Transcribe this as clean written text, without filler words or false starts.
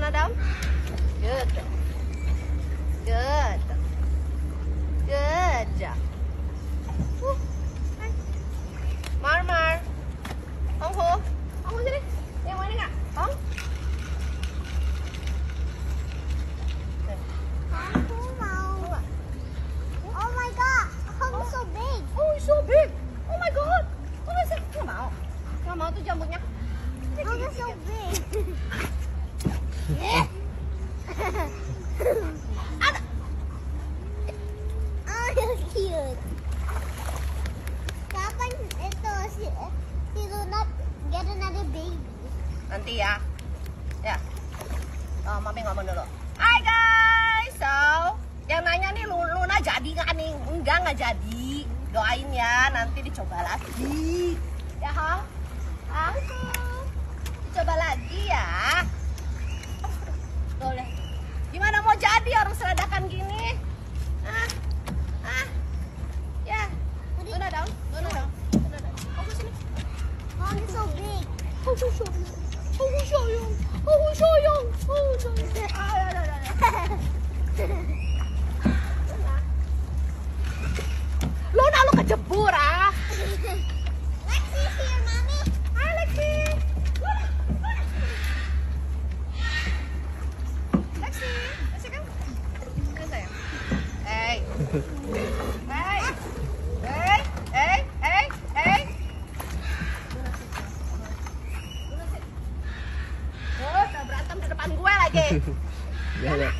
Luna down. Good. Good. Good job. Hai. Mar. Hong Hu sini. Yang mana nggak? Hong. Aku mau. Oh my god, Hong so big. Oh, so big. Oh my god. Oh, nggak mau. Nggak mau tuh jambutnya. Hong is so big. Ada. Oh, you're cute. Kapan itu si Luna get another baby? Nanti ya. Ya. Oh, Mami ngomong dulu. Hai guys. So, yang nanya nih Luna jadi nggak nih? Nggak jadi. Doain ya, nanti dicoba lagi. Ya, Hong? Dicoba lagi ya. Boleh. Gimana mau jadi orang seradakan gini? Ya. Luna down. Aku sini. Hong is so big. Luna, lu kejebur ah. Lexi's here, mommy. Hai Lexi. Lexi kan? Ini sayang. Hey. Oh, udah berantem di depan gue lagi. Ya.